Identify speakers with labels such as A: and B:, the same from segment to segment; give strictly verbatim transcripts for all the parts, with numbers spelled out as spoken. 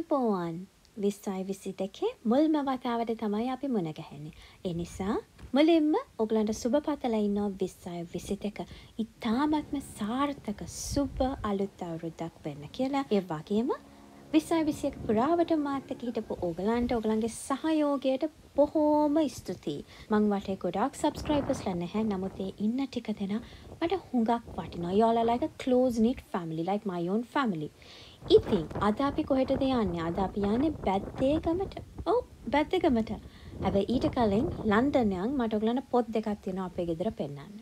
A: අයිබෝවන් විස්සයි විසි දෙකේ මුල්ම වතාවට තමයි අපි මුණ ගැහෙන්නේ. ඒ නිසා මුලින්ම ඔයගලන්ට සුබ පතලා ඉන්නවා විස්සයි විසි දෙක ඉතාමත්ම සාර්ථක සුබ අලුත් අවුරුද්දක් වෙන්න කියලා. ඒ වගේම විස්සයි විසි එක පුරාවට මාත් එක්ක හිටපු ඔයගලන්ට ඔයගලන්ගේ සහයෝගයට බොහෝම ස්තුතියි. මං වටේ ගොඩාක් සබ්ස්ක්‍රයිබර්ස්ලා නැහැ. නමුත් ඒ ඉන්න ටික දෙනා මට හුඟක් වටිනවා. You all are like a close knit family, like my own family. ඉතින් අද අපි කොහෙටද යන්නේ? අද අපි යන්නේ බැද්දේගමට. ඔව් බැද්දේගමට. හැබැයි ඊට කලින් ලන්ඩන් යන් මට ඔයගලන්ට පොත් දෙකක් තියෙනවා අපේ ගෙදර පෙන්නන්න.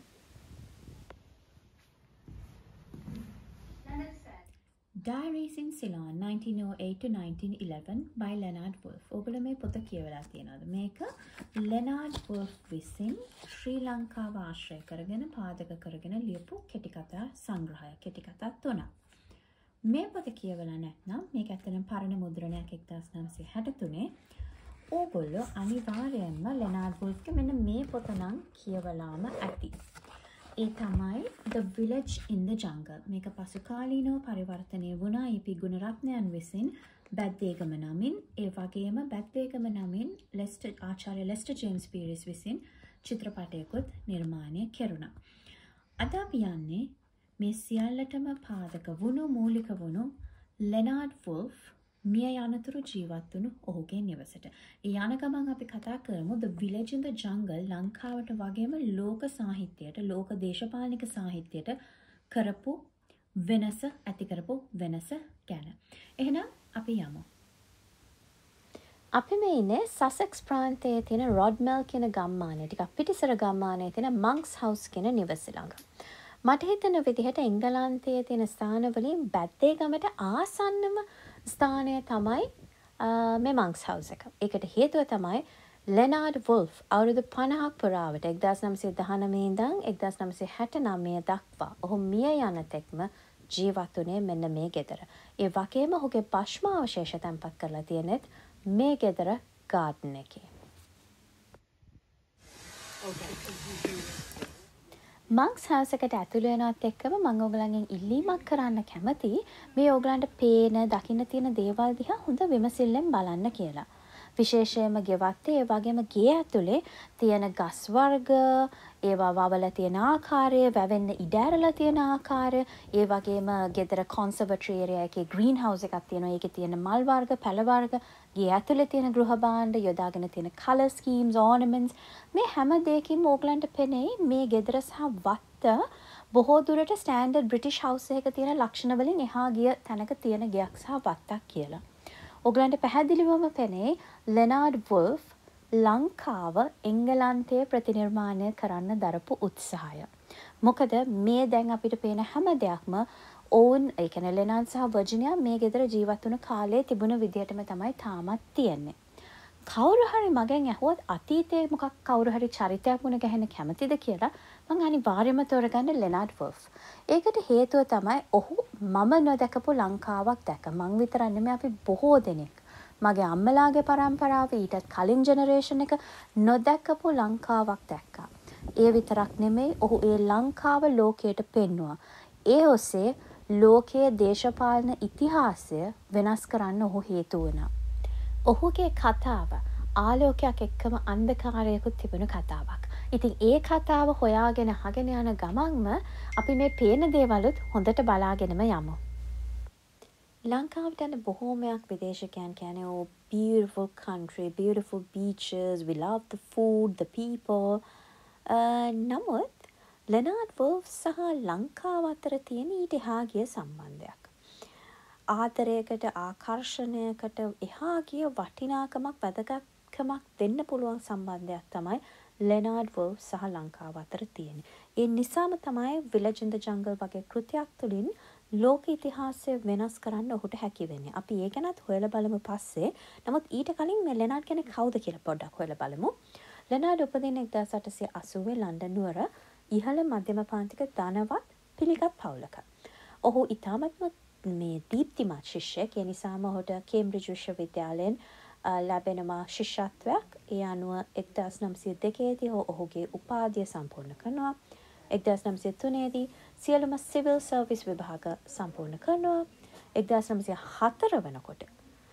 A: Diaries in Ceylon nineteen oh eight to nineteen eleven by Leonard Woolf. ඔයගොල්ලෝ මේ පොත කියවලා තියෙනවද? මේක Leonard Woolf විසින් ශ්‍රී ලංකාව ආශ්‍රය කරගෙන පාදක කරගෙන ලියපු කෙටි කතා සංග්‍රහය. කෙටි කතා තුනක්. මේ පොත කියවලා නැත්නම් මේක ඇත්තටම පරණ මුද්‍රණයක් එක්දාස් නවසිය හැටතුනේ. ඕගොල්ලෝ අනිවාර්යයෙන්ම ලෙනාඩ් වුල්ෆ්ගේ මෙන්න මේ පොත නම් කියවලාම ඇති. ඒ තමයි The Village in the Jungle. මේක පසුකාලීනව පරිවර්තනය වුණා ඊ.පී. ගුණරත්නයන් විසින් බැද්දේගම නමින්. ඒ වගේම බැද්දේගම නමින් ලෙස්ටර් ආචාර්ය ලෙස්ටර් ජේම්ස් පීරිස් විසින් චිත්‍රපටයකුත් නිර්මාණය කෙරුණා. අද අපි යන්නේ මේ සියල්ලටම පාදක වුණු මූලික වුණු ලෙනාඩ් වුල්ෆ් මිය යනතුරු ජීවත් වුණු ඔහුගේ නිවසට. ඒ යන ගමන් අපි කතා කරමු The Village in the Jungle ලංකාවට වගේම ලෝක සාහිත්‍යයට, ලෝක දේශපාලනික සාහිත්‍යයට කරපු වෙනස, ඇති කරපු වෙනස ගැන. එහෙනම් අපි යමු. අපි මේ ඉන්නේ සසෙක්ස් ප්‍රාන්තයේ තියෙන රොඩ්මෙල් කියන ගම්මානයේ, ටිකක් පිටිසර ගම්මානයේ තියෙන මන්ක්ස් හවුස් කියන නිවස ළඟ. මට හිතෙන විදිහට එංගලන්තයේ තියෙන ස්ථානවලින් බැද්දේගමට ආසන්නම ස්ථානය තමයි මේ මන්ක්ස් හවුස් එක. ඒකට හේතුව තමයි ලෙනාඩ් වුල්ෆ් අවුරුදු පනහක් පුරාවට එක්දාස් නවසිය දහනවය ඉඳන් එක්දාස් නවසිය හැටනවය දක්වා ඔහු මිය යන තෙක්ම ජීවත් වුණේ මෙන්න මේ ගෙදර. ඒ වගේම ඔහුගේ භෂ්ම අවශේෂ තැන්පත් කරලා තියෙනෙත් මේ ගෙදර ගාඩන් එකේ. මන්ක්ස් හවුස් එකට ඇතුළු වෙනවත් එක්කම මම ඔයගලගෙන් ඉල්ලීමක් කරන්න කැමතියි මේ ඔයගලන්ට පේන දකින්න තියෙන දේවල් දිහා හොඳ විමසිල්ලෙන් බලන්න කියලා. විශේෂයෙන්ම ගෙවත්තේ ඒ වගේම ගේ ඇතුලේ තියෙන ගස් වර්ග, ඒවා වවලා තියෙන ආකාරය, වැවෙන්න ඉඩ ඇරලා තියෙන ආකාරය, ඒ වගේම ගෙදර කන්සර්වටරි ඒරියා එකේ ග්‍රීන් හවුස් එකක් තියෙනවා. ඒකේ තියෙන මල් වර්ග, පැල වර්ග, ගේ ඇතුලේ තියෙන ගෘහ භාණ්ඩ, යොදාගෙන තියෙන කලර් ස්කීම්ස්, ඕර්නමන්ට්ස්, මේ හැම දෙයකින්ම ඕගලන්ට පෙනෙයි මේ ගෙදර සහ වත්ත බොහෝ දුරට ස්ටෑන්ඩඩ් බ්‍රිටිෂ් හවුස් එකක තියෙන ලක්ෂණ වලින් එහා ගිය තැනක තියෙන ගයක් සහ වත්තක් කියලා. ඔයගලන්ට පැහැදිලිවම පෙනේ ලෙනාඩ් වුල්ෆ් ලංකාව එංගලන්තයේ ප්‍රතිනිර්මාණය කරන්න දරපු උත්සාහය. මොකද මේ දැන් අපිට පේන හැම දෙයක්ම ඔවුන් ඒ කියන්නේ ලෙනාඩ් සහ වර්ජිනියා මේ ගෙදර ජීවත් වුණ කාලේ තිබුණ විදිහටම තමයි තාමත් තියෙන්නේ. කවුරු හරි මගෙන් ඇහුවොත් අතීතයේ මොකක් කවුරු හරි චරිතයක් මුණ ගැහෙන්න කැමතිද කියලා මං අනිවාර්යයෙන්ම තෝරගන්නේ ලෙනාඩ් වුල්ෆ්. ඒකට හේතුව තමයි ඔහු මම නොදකපු ලංකාවක් දැක. මං විතරක් නෙමෙයි අපි බොහෝ දෙනෙක් මගේ අම්මලාගේ පරම්පරාව ඊටත් කලින් ජෙනරේෂන් එක නොදකපු ලංකාවක් දැක්කා. ඒ විතරක් නෙමෙයි ඔහු ඒ ලංකාව ලෝකයට පෙන්වුවා. ඒ ඔස්සේ ලෝකයේ දේශපාලන ඉතිහාසය වෙනස් කරන්න ඔහු හේතු වුණා. ඔහුගේ කතාව ආලෝකයක් එක්කම අන්ධකාරයකුත් තිබුණු කතාවක්. ඉතින් ඒ කතාව හොයාගෙන අහගෙන යන ගමන්ම අපි මේ පේන දේවලුත් හොඳට බලාගෙනම යමු. ලංකාවට යන බොහෝමයක් විදේශිකයන් කියන්නේ oh beautiful country, beautiful beaches, we love the food, the people. නමුත් ලෙනාඩ් වුල්ෆ් සහ ලංකාව අතර තියෙන ඊට එහා ගිය සම්බන්ධයක්. ආදරයකට, ආකර්ෂණයකට එහා ගිය වටිනාකමක්, වැදගත්කමක් දෙන්න පුළුවන් සම්බන්ධයක් තමයි ලෙනාඩ් වුල්ෆ් සහ ලංකාව අතර තියෙන්නේ. ඒ නිසාම තමයි Village in the Jungle වගේ කෘතියක් තුළින් ලෝක ඉතිහාසය වෙනස් කරන්න ඔහුට හැකි වෙන්නේ. අපි ඒ ගැනත් හොයලා බලමු පස්සේ. නමුත් ඊට කලින් මේ ලෙනාඩ් කෙනෙක් කවුද කියලා පොඩ්ඩක් හොයලා බලමු. ලෙනාඩ් උපදින්නේ එක්දාස් අටසිය අසූවේ ලන්ඩන් නුවර ඉහළ මධ්‍යම පාන්තික ධනවත් පිළිගත් පවුලක. ඔහු ඉතාමත්ම මේ දීප්තිමත් ශිෂ්‍යයෙක්. ඒ නිසාම ඔහුට කේම්බ්‍රිජ් විශ්වවිද්‍යාලයෙන් ලැබෙනවා ශිෂ්‍යත්වයක්. ඒ අනුව එක්දාස් නවසිය දෙකේදී ඔහුගේ උපාධිය සම්පූර්ණ කරනවා. එක්දාස් නවසිය තුනේදී සියලුම සිවිල් සර්විස් විභාග සම්පූර්ණ කරනවා. එක්දාස් නවසිය හතර වෙනකොට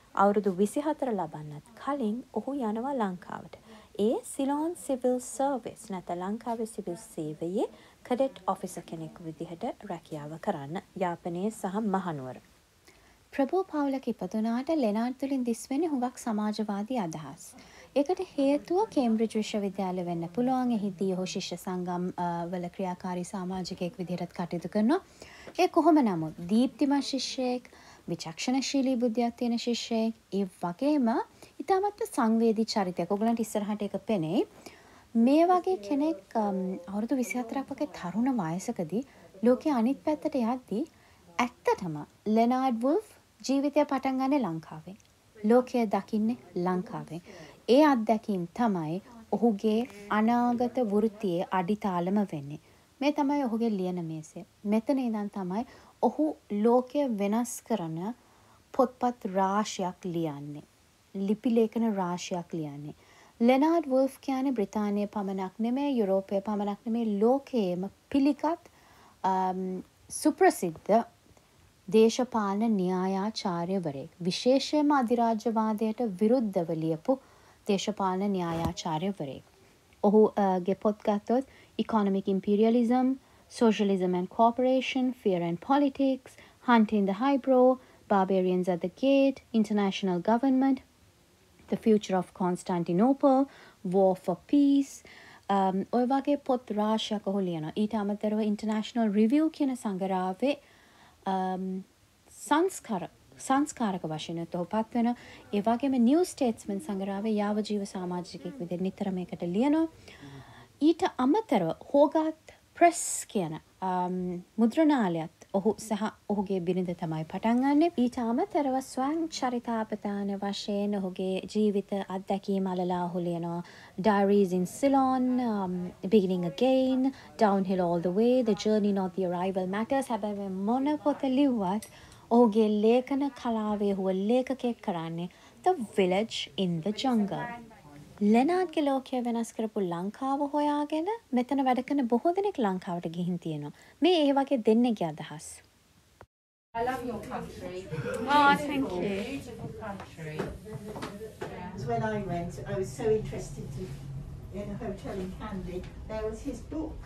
A: අවුරුදු විසිහතර ලබන්නත් කලින් ඔහු යනවා ලංකාවට. ඒ සිලෝන් සිවිල් සර්විස් නැත්නම් ලංකාවේ සිවිල් සේවයේ කඩෙට් ඔෆිසර් කෙනෙකු විදිහට රැකියාව කරන්න යාපනයේ සහ මහනුවර. ප්‍රභූ පවුලක ඉපදුනාට ලෙනාඩ් තුලින් දිස්වෙන්නේ හුඟක් සමාජවාදී අදහස්. ඒකට හේතුව කේම්බ්‍රිජ් විශ්වවිද්‍යාලය වෙන්න පුළුවන්. එහිදී ඔහු ශිෂ්‍ය සංගම් වල ක්‍රියාකාරී සමාජිකයෙක් විදිහට කටයුතු කරනවා. ඒ කොහොම නමුත් දීප්තිමත් ශිෂ්‍යයෙක්, විචක්ෂණශීලී බුද්ධියක් තියෙන ශිෂ්‍යයෙක්, ඒ වගේම ඉතාමත් සංවේදී චරිතයක්. ඔයගලන්ට ඉස්සරහට එක පෙනේ. මේ වගේ කෙනෙක් අවුරුදු විසිහතරක් වගේ තරුණ වයසකදී ලෝකයේ අනිත් පැත්තට යද්දී ඇත්තටම ලෙනාඩ් වුල්ෆ් ජීවිතය පටන් ගන්නේ ලංකාවෙන්. ලෝකය දකින්නේ ලංකාවෙන්. ඒ අත්දැකීම් තමයි ඔහුගේ අනාගත වෘත්තියේ අඩිතාලම වෙන්නේ. මේ තමයි ඔහුගේ ලියන මේසය. මෙතන ඉඳන් තමයි ඔහු ලෝකය වෙනස් කරන පොත්පත් රාශියක් ලියන්නේ. ලිපි ලේඛන රාශියක් ලියන්නේ. ලෙනාඩ් වුල්ෆ් කියන්නේ බ්‍රිතාන්‍යය පමණක් නෙමෙයි, යුරෝපය පමණක් නෙමෙයි, ලෝකයේම පිළිගත් සුප්‍රසිද්ධ දේශපාලන න්‍යායාචාර්යවරයෙක්. විශේෂයෙන්ම අධිරාජ්‍යවාදයට විරුද්ධව ලියපු දේශපාලන න්‍යායාචාර්යවරයෙක්. ඔහුගේ පොත් ගත්තොත් Economic Imperialism, Socialism and Cooperation, Fear and Politics, Hunting the Highbrow, Barbarians at the Gate, International Government, The Future of Constantinople, War for Peace. ඔය වගේ පොත් රාශියක් ඔහු ලියනවා. ඊට අමතරව International Review කියන සංග්‍රහයේ සංස්කාර සංස්කාරක වශයෙන් ඔහු පත් වෙනවා. ඒ වගේම New Statesman සංග්‍රහයේ යාවජීව සමාජිකයෙක් විදිහට නිතර මේකට ලියනවා. ඊට අමතරව හෝගාත් ප්‍රෙස් කියන මුද්‍රණාලයත් ඔහු සහ ඔහුගේ බිරිඳ තමයි පටන් ගන්නෙ. ඊට අමතරව ස්වයං චරිතාපදාන වශයෙන් ඔහුගේ ජීවිත අත්දැකීම් අලලා ඔහු ලියනවා. Diaries in Ceylon, um, Beginning Again, Downhill All the Way, The Journey Not the Arrival Matters. හැබැයි මොන පොත ලිව්වත් ඔහුගේ ලේඛන කලාවේ ඔහු ලේඛකයෙක් කරන්නේ The Village in the Jungle. ලෙනාඩ්ගේ ලෝකය වෙනස් කරපු ලංකාව හොයාගෙන මෙතන වැඩ කරන බොහෝ දෙනෙක් ලංකාවට ගිහින් තියෙනවා. මේ ඒ වගේ දෙන්නේගේ අදහස්.
B: I love your country.
A: Oh, thank you.
B: Beautiful country.
C: Yeah. When I went, I was so interested to, in a hotel in Candy. There was his book,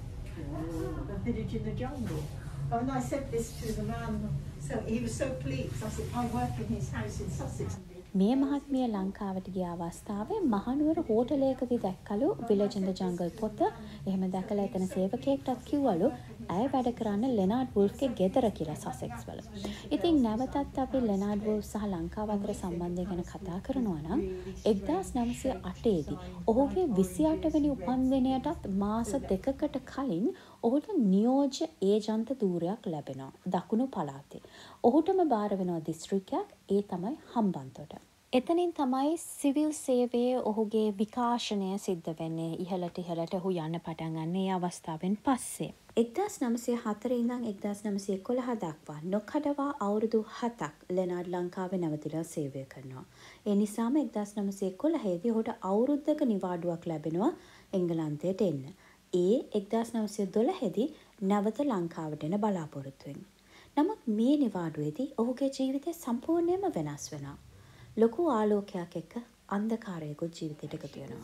C: The Village in the Jungle. And I said this to the man, so he was so pleased. I said, I work in his house in Sussex.
A: මේ මහත්මිය ලංකාවට ගිය අවස්ථාවේ Mahanuwara හෝටලයකදී දැක්කලු Village in the Jungle පොත. එහෙම දැකලා එතන සේවකයෙක්ටත් කිව්වලු ඇය වැඩ කරන්නේ ලෙනාඩ් වුල්ෆ්ගේ ගෙදර කියලා සසෙක්ස් වල. ඉතින් නැවතත් අපි ලෙනාඩ් වුල්ෆ් සහ ලංකාව අතර සම්බන්ධය ගැන කතා කරනවා නම් එක්දාස් නවසිය අටේ දී ඔහුගේ විසිඅට වෙනි උපන්දිනයටත් මාස දෙකකට කලින් ඔහුට නියෝජ්‍ය ඒජන්ත ධූරයක් ලැබෙනවා දකුණු පළාතේ. ඔහුටම බාර වෙනවා දිස්ත්‍රික්කයක්, ඒ තමයි හම්බන්තොට. එතනින් තමයි සිවිල් සේවයේ ඔහුගේ විකාශනය සිද්ධ වෙන්නේ. ඉහළට ඉහළට ඔහු යන්න පටන් ගන්න ඒ අවස්ථාවෙන් පස්සේ. එක්දාස් නවසිය හතර ඉඳන් එක්දාස් නවසිය එකොළහ දක්වා නොකඩවා අවුරුදු හතක් ලෙනාඩ් ලංකාවේ නැවතිලා සේවය කරනවා. ඒ නිසාම එක්දාස් නවසිය එකොළහ දී ඔහුට අවුරුද්දක නිවාඩුවක් ලැබෙනවා එංගලන්තයට එන්න. ඒ එක්දාස් නවසිය දොළහ දී නැවත ලංකාවට එන බලාපොරොත්තුවෙන්. නමුත් මේ නිවාඩුවේදී ඔහුගේ ජීවිතය සම්පූර්ණයෙන්ම වෙනස් වෙනවා. ලොකු ආලෝකයක් එක්ක අන්ධකාරයකුත් ජීවිතයට එකතු වෙනවා.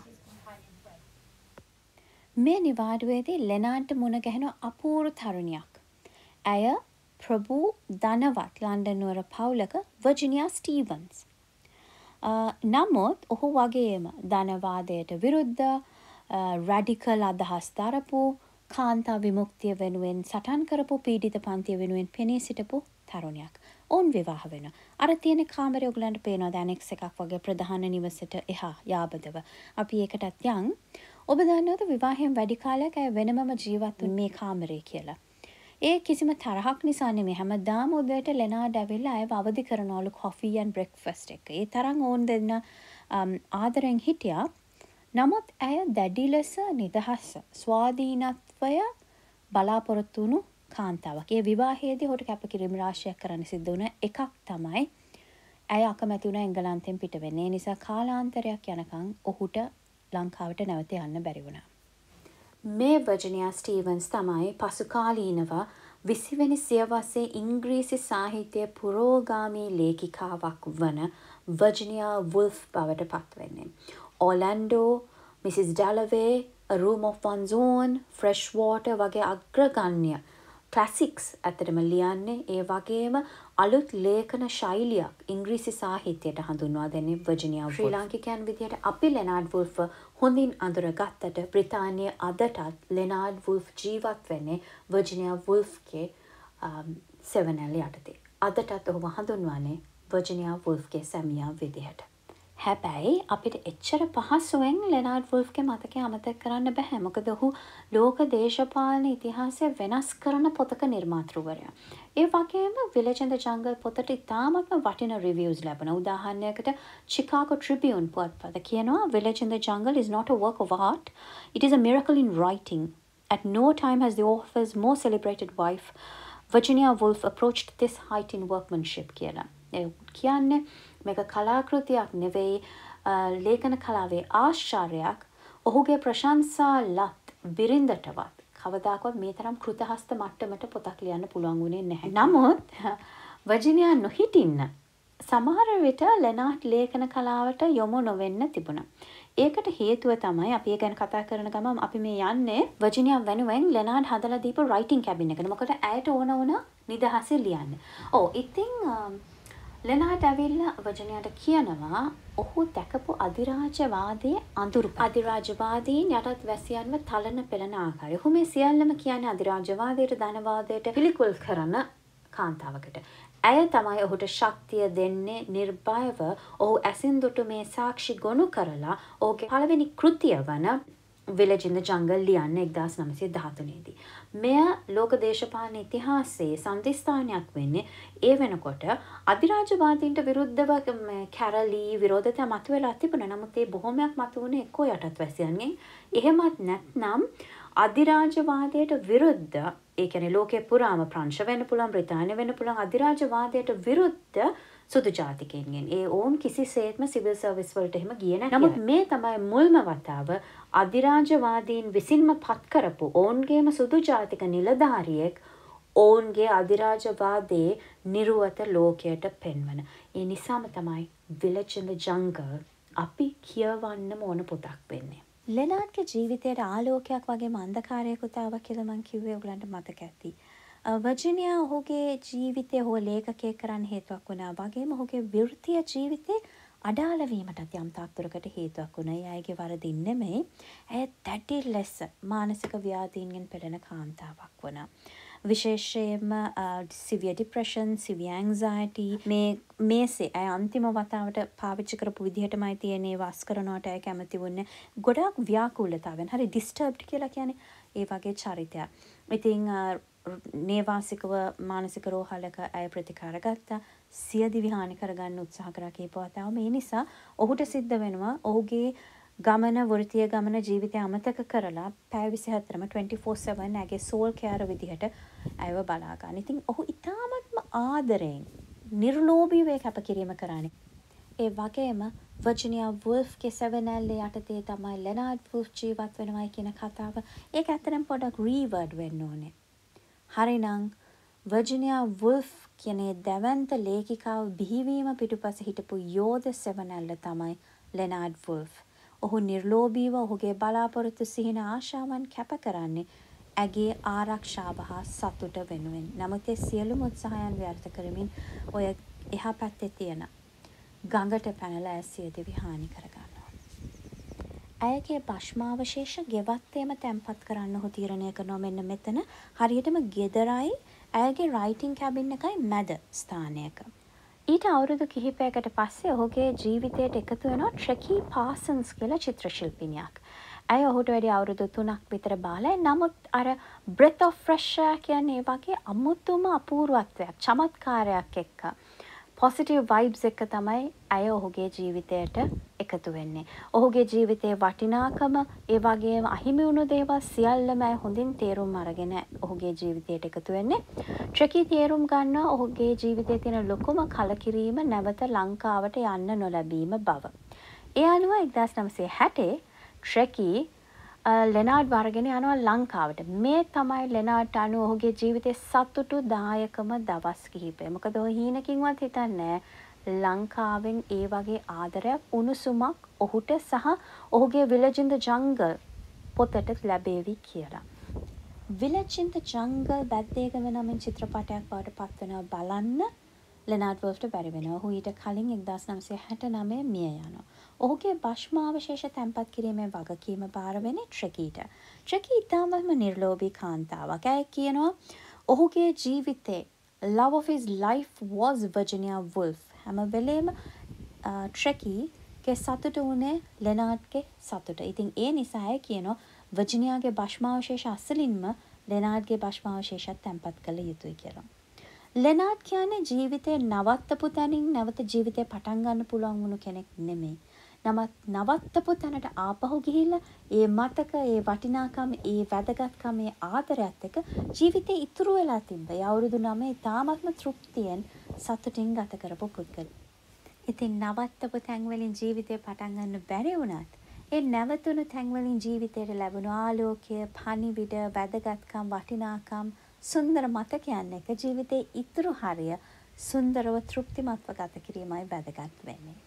A: මේ නිවාඩුවේදී ලෙනාඩ්ට මුණ ගැහෙන අපූර්ව තරුණියක්. ඇය ප්‍රභූ ධනවත් ලන්ඩන් නුවර පවුලක වර්ජිනියා ස්ටීවන්ස්. නමුත් ඔහු වගේම ධනවාදයට විරුද්ධ රැඩිකල් අදහස් දරපු, කාන්තා විමුක්තිය වෙනුවෙන් සටන් කරපු, පීඩිත පන්තිය වෙනුවෙන් පෙනී සිටපු තරුණයක්. ඔවුන් විවාහ වෙනවා. අර තියෙන කාමරය ඔයගලන්ට පේනවාද? ඇනෙක්ස් එකක් වගේ ප්‍රධාන නිවසට එහා යාබදව. අපි ඒකටත් යන්. ඔබ දන්නවද විවාහයෙන් වැඩි කාලයක් ඇය වෙනමම ජීවත් වුනේ මේ කාමරේ කියලා? ඒ කිසිම තරහක් නිසා නෙමෙයි. හැමදාම උදේට ලෙනාඩ් ඇවිල්ලා අයව අවදි කරනවලු කොෆි and breakfast එක. ඒ තරම් ඕන් දෙන්න ආදරෙන් හිටියා. නමුත් ඇය දැඩි ලෙස නිදහස, ස්වාධීනත්වය බලාපොරොත්තු වුණු කාන්තාවක්. ඒ විවාහයේදී ඔහුට කැපකිරීම රාශියක් කරන්න සිද්ධ වුණ එකක් තමයි ඇය අකමැති වුණා එංගලන්තෙන් පිට වෙන්න. ඒ නිසා කාලාන්තරයක් යනකම් ඔහුට ලංකාවට නැවත යන්න බැරි වුණා. මේ වර්ජිනියා ස්ටීවන්ස් තමයි පසු කාලීනව විසිවෙනි සියවසේ ඉංග්‍රීසි සාහිත්‍යයේ පුරෝගාමී ලේඛිකාවක් වන වර්ජිනියා වුල්ෆ් බවට පත්වෙන්නේ. Orlando, Mrs Dalloway, A Room of One's Own, Freshwater වගේ අග්‍රගණ්‍ය ක්ලාසික්ස් ඇත්තටම ලියන්නේ ඒ වගේම අලුත් ලේඛන ශෛලියක් ඉංග්‍රීසි සාහිත්‍යයට හඳුන්වා දෙන්නේ වර්ජිනියා වුල්ෆ්. ශ්‍රී ලාංකිකයන් විදියට අපි ලෙනාඩ් වුල්ෆ් හොඳින් අඳුරගත්තට බ්‍රිතාන්‍යයේ අදටත් ලෙනාඩ් වුල්ෆ් ජීවත් වෙන්නේ වර්ජිනියා වුල්ෆ්ගේ සෙවනැල් යටතේ. අදටත් ඔහුව හඳුන්වන්නේ වර්ජිනියා වුල්ෆ්ගේ සැමියා විදිහට. හැබැයි අපිට එච්චර පහසුවෙන් ලෙනාඩ් වුල්ෆ්ගේ මතකය අමතක කරන්න බෑ. මොකද ඔහු ලෝක දේශපාලන ඉතිහාසය වෙනස් කරන පොතක නිර්මාතෘවරයා. ඒ වගේම Village in the Jungle පොතට ඉතාමත්ම වටින රිවිව්ස් ලැබුණා. උදාහරණයකට Chicago Tribune පුවත්පත කියනවා Village in the Jungle is not a work of art. It is a miracle in writing. At no time has the author's more celebrated wife, Virginia Woolf, approached this height in workmanship කියලා. ඒ කියන්නේ මේක කලාකෘතියක් නෙවෙයි ලේඛන කලාවේ ආශ්චර්යයක්. ඔහුගේ ප්‍රශංසා ලත් බිරිඳටවත් කවදාකවත් මේ තරම් කෘතහස්ත මට්ටමට පොතක් ලියන්න පුළුවන් වුණේ නැහැ. නමුත් වර්ජිනියා නොහිටින්න සමහර විට ලෙනාඩ් ලේඛන කලාවට යොමු නොවෙන්න තිබුණා. ඒකට හේතුව තමයි අපි ඒ ගැන කතා කරන ගමන් අපි මේ යන්නේ වර්ජිනියා වෙනුවෙන් ලෙනාඩ් හදලා දීපු රයිටින් කැබින් එකට. මොකද ඇයට ඕන වුණා නිදහසේ ලියන්න. ඔව් ඉතින් ලෙනාඩ් ඇවිල්ලා වර්ජිනියාට කියනවා ඔහු දැකපු අධිරාජ්‍යවාදයේ අඳුරු. අධිරාජ්‍යවාදීන් යටත් වැසියන්ව තලන පෙළන ආකාරය. ඔහු මේ සියල්ලම කියන්නේ අධිරාජ්‍යවාදයට ධනවාදයට පිළිකුල් කරන කාන්තාවකට. ඇය තමයි ඔහුට ශක්තිය දෙන්නේ නිර්භයව ඔහු ඇසින් දුටු මේ සාක්ෂි ගොනු කරලා ඔහුගේ පළවෙනි කෘතිය වන Village in the Jungle ලියන්නේ එක්දාස් නවසිය දහතුනේ දී. මෙය ලෝක දේශපාලන ඉතිහාසයේ සම්දිස්ථානයක් වෙන්නේ ඒ වෙනකොට අධිරාජ්‍යවාදීන්ට විරුද්ධව කැරලි විරෝධතා මතුවලා තිබුණා. නමුත් ඒ බොහොමයක් මතුවුණේ එක්කෝ යටත් වැසියන්ගෙන්. එහෙමත් නැත්නම් අධිරාජ්‍යවාදයට විරුද්ධ, ඒ කියන්නේ ලෝකේ පුරාම ප්‍රංශ වෙන්න පුළුවන්, බ්‍රිතාන්‍ය වෙන්න පුළුවන් අධිරාජ්‍යවාදයට විරුද්ධ සුදු ජාතිකයන්ගෙන්. ඒ ඔවුන් කිසිසේත්ම සිවිල් සර්විස් වලට එහෙම ගියේ නැහැ. නමුත් මේ තමයි මුල්ම වතාව අධිරාජ්‍යවාදීන් විසින්ම පත් කරපු ඔවුන්ගේම සුදු ජාතික නිලධාරියෙක් ඔවුන්ගේ අධිරාජ්‍යවාදයේ නිර්වත ලෝකයට පෙන්වන. ඒ නිසාම තමයි Village in the Jungle අපි කියවන්නම ඕන පොතක් වෙන්නේ.
D: ලෙනාඩ්ගේ ජීවිතයට ආලෝකයක් වගේම අන්ධකාරයකුත් ආවා කියලා මම කිව්වේ ඔයගලන්ට මතක ඇති. වර්ජිනියා ඔහුගේ ජීවිතය හෝ ලේඛකයෙක් කරන්න හේතුවක් වුණා වගේම ඔහුගේ වෘත්තීය ජීවිතේ අඩාල වීමටත් යම් තාක්තරකට හේතුවක් වුණා. ඒ අයගේ වරදින් නෙමෙයි. ඇය දැඩි ලෙස මානසික ව්‍යාධීන්ගෙන් පෙළෙන කාන්තාවක් වුණා. විශේෂයෙන්ම සිවියර් ડિප්‍රෙෂන්, සිවියර් ඇන්සයිටි මේ මේසේ ඇය අන්තිම වතාවට පාවිච්චි කරපු විදිහටමයි තියෙන්නේ. වස් කරනවට ඇය කැමති වුණේ ගොඩාක් ව්‍යාකූලතාවෙන්. හරි ඩිස්ටර්බ්ඩ් කියලා කියන්නේ ඒ වගේ චරිතයක්. ඉතින් නේවාසිකව මානසික රෝහලක ඇය ප්‍රතිකාර ගත්තා. සියදිවි හානි කරගන්න උත්සාහ කරා කීප වතාවම. ඒ නිසා ඔහුට සිද්ධ වෙනවා ඔහුගේ ගමන වෘත්තීය ගමන ජීවිතය අමතක කරලා පැය විසිහතරම twenty-four seven ඇගේ සෝල් කෙයාර් විදිහට ඇයව බලා ගන්න. ඉතින් ඔහු ඉතාමත්ම ආදරෙන් නිර්ලෝභීව කැපකිරීම කරන්නේ. ඒ වගේම වර්ජිනියා වුල්ෆ්ගේ සෙවනැල්ලේ යටතේ තමයි ලෙනාඩ් වුල්ෆ් ජීවත් වෙනවයි කියන කතාව. ඒක ඇත්තටම පොඩක් රීවර්ඩ් වෙන්න ඕනේ. හරිනම් වර්ජිනියා වුල්ෆ් කියන්නේ දැවැන්ත ලේඛිකාව බිහිවීම පිටුපස හිටපු යෝධ සෙවනැල්ල තමයි ලෙනාඩ් වුල්ෆ්. ඔහු නිර්ලෝභීව ඔහුගේ බලාපොරොත්තු සිහින ආශාවන් කැප කරන්නේ ඇගේ ආරක්ෂාව හා සතුට වෙනුවෙන්. නමුත් ඒ සියලුම උත්සාහයන් ව්‍යර්ථ කරමින් ඔය එහා පැත්තේ තියෙන ගඟට පැනලා ඇය සියදිවි හානි කරගන්නවා. ඇයගේ භෂ්මාවශේෂ ගෙවත්තේම තැන්පත් කරන්න ඔහු තීරණය කරනවා. මෙන්න මෙතන හරියටම ගෙදරයි ඇයගේ රයිටින් කැබින් එකයි මැද ස්ථානයක. ඊට අවුරුදු කිහිපයකට පස්සේ ඔහුගේ ජීවිතයට එකතු වෙනවා ට්‍රෙකී පාසන්ස් කියලා චිත්‍ර ශිල්පිනියක්. ඇය ඔහුට වැඩි අවුරුදු තුනක් විතර බාලයි. නමුත් අර breath of fresh air කියන්නේ වගේ අමුතුම අපූර්වත්වයක්, චමත්කාරයක් එක්ක positive vibes එක තමයි ඇය ඔහුගේ ජීවිතයට එකතු වෙන්නේ. ඔහුගේ ජීවිතයේ වටිනාකම, ඒ වගේම අහිමි වුණු දේවල් සියල්ලම ඇය හොඳින් තේරුම් අරගෙන ඔහුගේ ජීවිතයට එකතු වෙන්නේ. ට්‍රෙකී තේරුම් ගන්නවා ඔහුගේ ජීවිතයේ තියෙන ලොකුම කලකිරීම නැවත ලංකාවට යන්න නොලැබීම බව. ඒ අනුව එක්දාස් නවසිය හැටේ ට්‍රෙකී
A: ලෙනාඩ් වරගෙන යනවා ලංකාවට. මේ තමයි ලෙනාඩ්ට අනුව ඔහුගේ ජීවිතේ සතුටුදායකම දවස් කිහිපය. මොකද ඔහු හීනකින්වත් හිතන්නේ ලංකාවෙන් ඒ වගේ ආදරයක් උණුසුමක් ඔහුට සහ ඔහුගේ Village in the Jungle පොතට ලැබේවි කියලා.
D: Village in the Jungle බැද්දේගම නමින් චිත්‍රපටයක් බවට පත්වනවා බලන්න ලෙනාඩ් වොල්ෆ්ට බැරි වෙනවා. ඔහු ඊට කලින් එක්දාස් නවසිය හැට නවය මිය යනවා. ඔහුගේ භෂ්මාවශේෂ තැන්පත් කිරීමේ වගකීම බාර වෙන්නේ ට්‍රෙකීට. ට්‍රෙකී ඉතාමත්ම නිර්ලෝභී කාන්තාවක්. ඇය කියනවා ඔහුගේ ජීවිතේ love of his life was Virginia Woolf. හැම වෙලේම ට්‍රෙකීගේ සතුට වුණේ ලෙනාඩ්ගේ සතුට. ඉතින් ඒ නිසා ඇය කියනවා වර්ජිනියාගේ භෂ්මාවශේෂ අසලින්ම ලෙනාඩ්ගේ භෂ්මාවශේෂත් තැන්පත් කළ යුතුයි කියලා. ලෙනාඩ් කියන්නේ ජීවිතේ නවත්තපු තැනින් නැවත ජීවිතේ පටන් ගන්න පුළුවන් වුණු කෙනෙක් නෙමෙයි. නමත් නවත්තපු තැනට ආපහු ගිහිල්ලා ඒ මතක, ඒ වටිනාකම, ඒ වැදගත්කම, ඒ ආදරයත් එක්ක ජීවිතේ ඉතුරු වෙලා තිබ්බ. ඒ අවුරුදු නවය තාමත්ම තෘප්තියෙන් සතුටින් ගත කරපු පුද්ගල. ඉතින් නවත්තපු තැන් වලින් ජීවිතේ පටන් ගන්න බැරි වුණත් ඒ නැවතුණු තැන් වලින් ජීවිතයට ලැබුණු ආලෝකය, පණිවිඩ, වැදගත්කම්, වටිනාකම්, සුන්දර මතකයන් එක ජීවිතේ ඉතුරු හරිය සුන්දරව තෘප්තිමත්ව ගත කිරීමයි වැදගත් වෙන්නේ.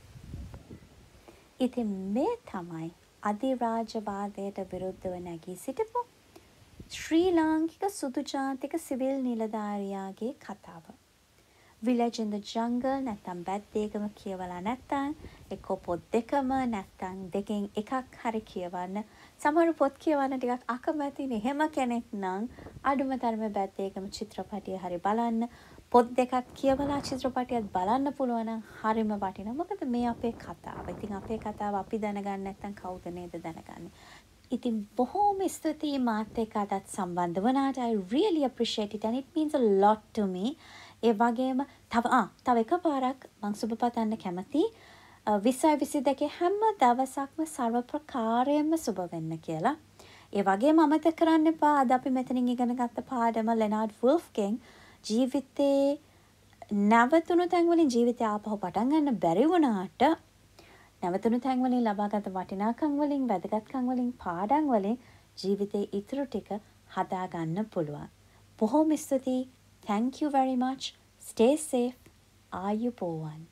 D: ඉතින් මේ තමයි අධිරාජ්‍යවාදයට විරුද්ධව නැගී සිටපු ශ්‍රී ලාංකික සුදු ජාතික සිවිල් නිලධාරියාගේ කතාව. Village in the Jungle නැත්තම් බැද්දේගම කියවලා නැත්තම් එක්ක පොත් දෙකම නැත්තම් දෙකෙන් එකක් හරි කියවන්න. සමහර පොත් කියවන්න ටිකක් අකමැතිනේ. එහෙම කෙනෙක් නම් අඩුම තරමේ බැද්දේගම චිත්‍රපටිය හරි බලන්න. පොත් දෙකක් කියවලා චිත්‍රපටියත් බලන්න පුළුවන් නම් හරිම වටිනවා. මොකද මේ අපේ කතාව. ඉතින් අපේ කතාව අපි දැනගන්න නැත්තම් කවුද නේද දැනගන්නේ. ඉතින් බොහෝම ස්තුතියි මාත් එක්ක අදත් සම්බන්ධ වුණාට. I really appreciate it and it means a lot to me. ඒ වගේම තව ආ තව එකපාරක් මං සුබ පතන්න කැමතියි විසයි විසි දෙකේ හැම දවසක්ම සර්ව ප්‍රකාරයෙන්ම සුබ වෙන්න කියලා. ඒ වගේම අමතක කරන්න එපා අද අපි මෙතනින් ඉගෙන ගත්ත පාඩම ලෙනාඩ් වොල්ෆ්ගෙන් ජීවිතේ නැවතුණු තැන් වලින් ජීවිතය ආපහු පටන් ගන්න බැරි වුණාට නැවතුණු තැන් වලින් ලබාගත් වටිනාකම් වලින් වැදගත්කම් වලින් පාඩම් වලින් ජීවිතේ ඉතුරු ටික හදා ගන්න පුළුවන්. බොහොම ස්තුතියි. Thank you very much. Stay safe. ආයුබෝවන්.